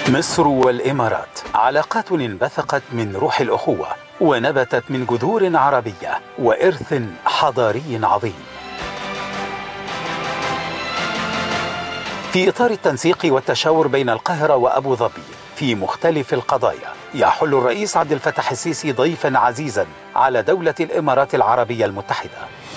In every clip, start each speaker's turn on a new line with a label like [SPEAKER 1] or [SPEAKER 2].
[SPEAKER 1] مصر والإمارات علاقات انبثقت من روح الأخوة ونبتت من جذور عربية وإرث حضاري عظيم. في إطار التنسيق والتشاور بين القاهرة وأبو ظبي في مختلف القضايا، يحل الرئيس عبد الفتاح السيسي ضيفا عزيزا على دولة الإمارات العربية المتحدة.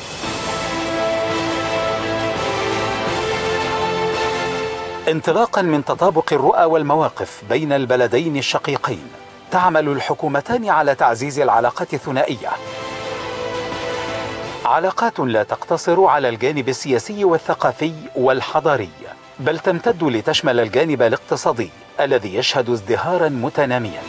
[SPEAKER 1] انطلاقا من تطابق الرؤى والمواقف بين البلدين الشقيقين، تعمل الحكومتان على تعزيز العلاقات الثنائية، علاقات لا تقتصر على الجانب السياسي والثقافي والحضاري، بل تمتد لتشمل الجانب الاقتصادي الذي يشهد ازدهارا متناميا.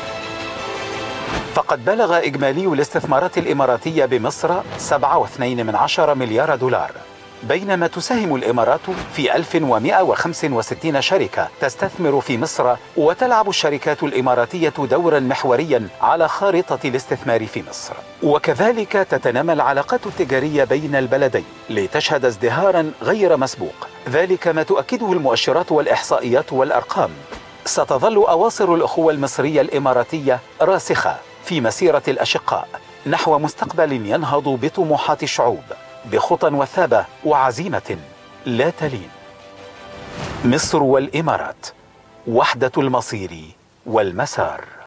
[SPEAKER 1] فقد بلغ إجمالي الاستثمارات الإماراتية بمصر 7.2 مليار دولار، بينما تساهم الإمارات في 1165 شركة تستثمر في مصر، وتلعب الشركات الإماراتية دورا محوريا على خارطة الاستثمار في مصر. وكذلك تتنامى العلاقات التجارية بين البلدين لتشهد ازدهارا غير مسبوق، ذلك ما تؤكده المؤشرات والإحصائيات والأرقام. ستظل أواصر الأخوة المصرية الإماراتية راسخة في مسيرة الأشقاء نحو مستقبل ينهض بطموحات الشعوب بخطى وثابة وعزيمة لا تلين. مصر والإمارات، وحدة المصير والمسار.